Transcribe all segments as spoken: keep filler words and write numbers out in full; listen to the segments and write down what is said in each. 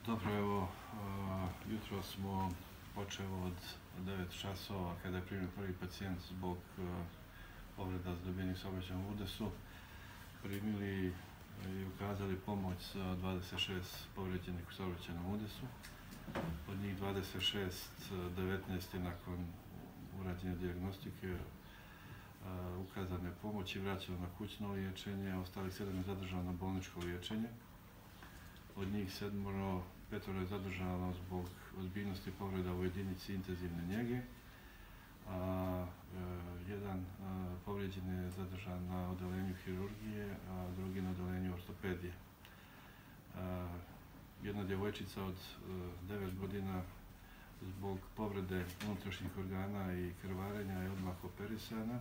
Dobro, evo, jutro smo počeli od devet časova kada je primio prvi pacijent zbog povreda dobijenih saobraćajnom udesu. Primili i ukazali pomoć za dvadeset šest povređenih u saobraćajnom udesu. Od njih dvadeset šest, devetnaest je nakon urađene dijagnostike ukazane pomoći, vraćeno na kućno liječenje, ostalih sedam je zadržano na bolničko liječenje. Od njih sedmoro, petoro je zadržano zbog ozbiljnosti povreda u jedinici intenzivne njege, a jedan povrijeđen je zadržan na odeljenju hirurgije, a drugi na odeljenju ortopedije. Jedna djevojčica od devet godina zbog povrede unutrašnjih organa i krvarenja je odmah operisana.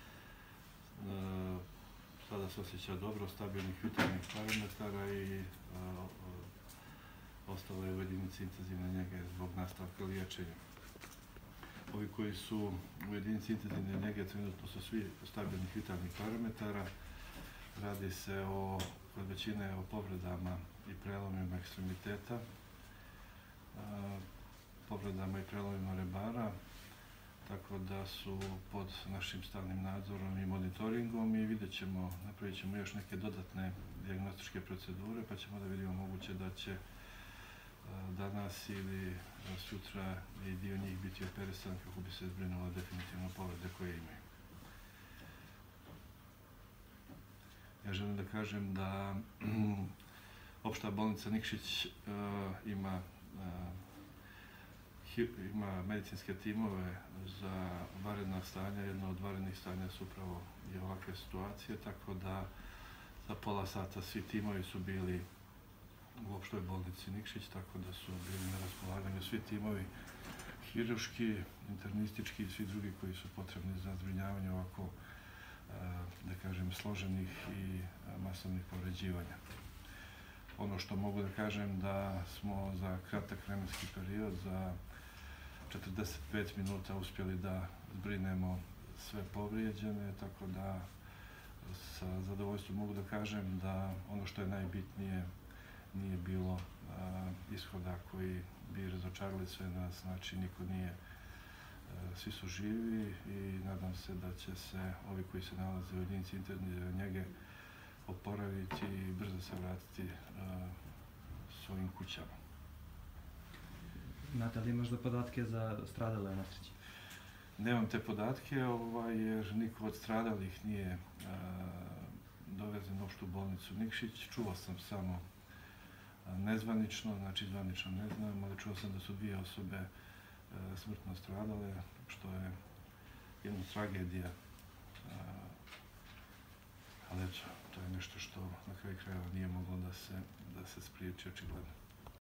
Sada se osjeća dobro, stabilnih vitalnih parametara i ostalo je u jedinici intenzivne njege zbog nastavka liječenja. Ovi koji su u jedinici intenzivne njege trenutno su svi stabilnih vitalnih parametara. Radi se o, kod većine, o povredama i prelomima ekstremiteta, povredama i prelomima rebara, tako da su pod našim stalnim nadzorom i monitoringom i vidjet ćemo, napravit ćemo još neke dodatne dijagnostičke procedure, pa ćemo da vidimo moguće da će danas ili sutra i dio njih biti operisan kako bi se zbrinula definitivno povrede koje imaju. Ja želim da kažem da opšta bolnica Nikšić ima ima medicinske timove za vanredna stanja. Jedno od vanrednih stanja su upravo i ovakve situacije, tako da za pola sata svi timovi su bili u opštoj bolnici Nikšić, tako da su bili na raspolaganju svi timovi hirurški, internistički i svi drugi koji su potrebni za zbrinjavanje ovako, da kažem, složenih i masovnih povređivanja. Ono što mogu da kažem da smo za kratak vremenski period, za četrdeset pet minuta uspjeli da zbrinemo sve povrijeđene, tako da sa zadovoljstvom mogu da kažem da ono što je najbitnije nije bilo ishoda koji bi razočarali sve nas, znači niko nije, svi su živi i nadam se da će se ovi koji se nalaze u jedinici intenzivne njege oporaviti i brzo se vratiti svojim kućama. Imate li možda podatke za stradale u nesreći? Nemam te podatke, jer niko od stradalih nije dovezen u opštu bolnicu Nikšić. Čuo sam samo nezvanično, znači zvanično ne znam, ali čuo sam da su dvije osobe smrtno stradale, što je jedna tragedija. Ali eto, to je nešto što na kraju krajeva nije moglo da se spriječi očigledno.